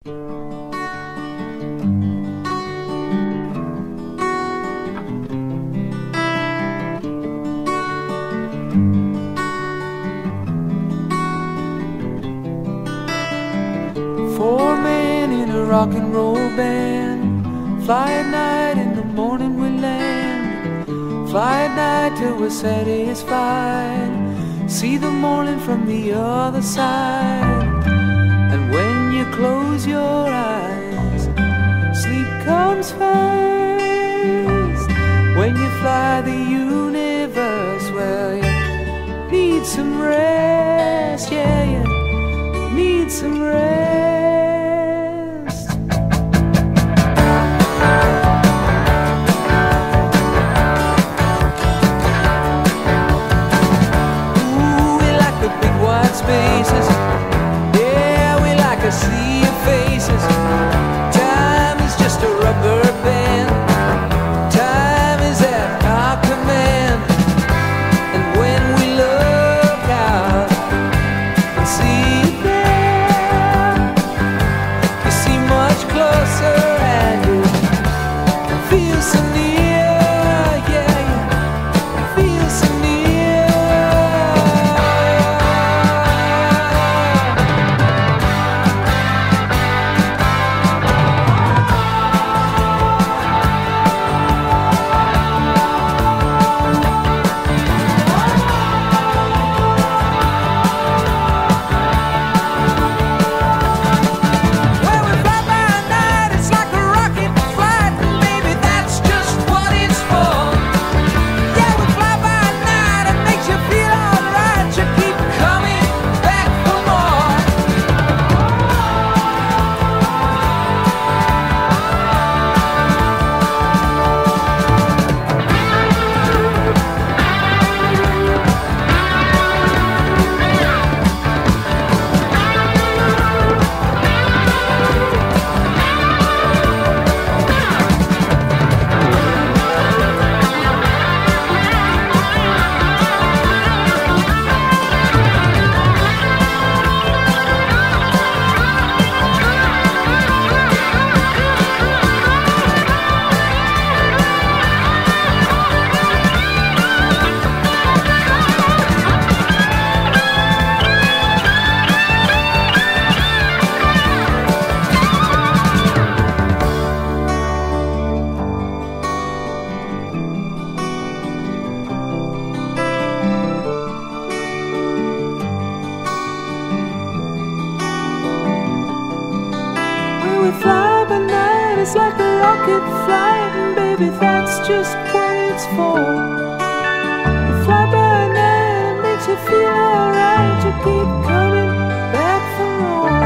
Four men in a rock and roll band, fly at night, in the morning we land. Fly at night till we're satisfied, see the morning from the other side. And when you close your eyes, sleep comes first. When you fly the universe, well, you need some rest, yeah, you need some rest. Spaces, yeah, we like a sea of faces. Time is just a rubber band, time is at our command. And when we look out and see it there, you see much closer and you feel so near, yeah, you feel so near. We fly by night, it's like a rocket flight, and baby, that's just what it's for. We fly by night, it makes you feel alright, you keep coming back for more.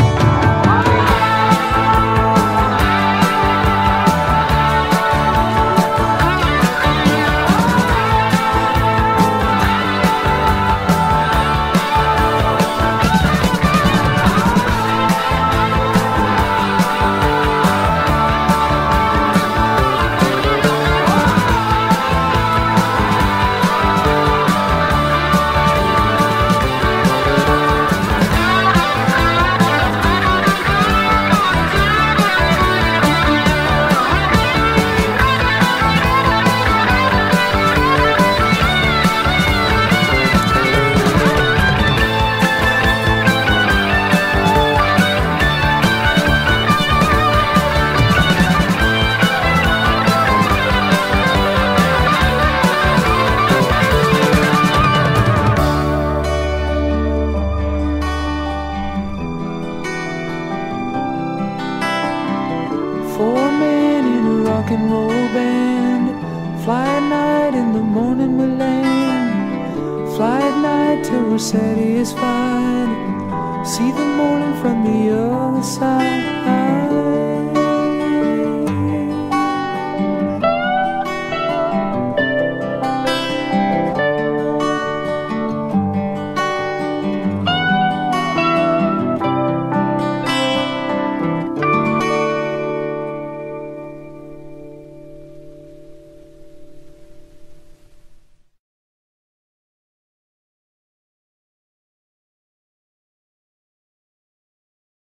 Four men in a rock and roll band, fly at night, in the morning we land. Fly at night till we're satisfied, see the morning from the other side.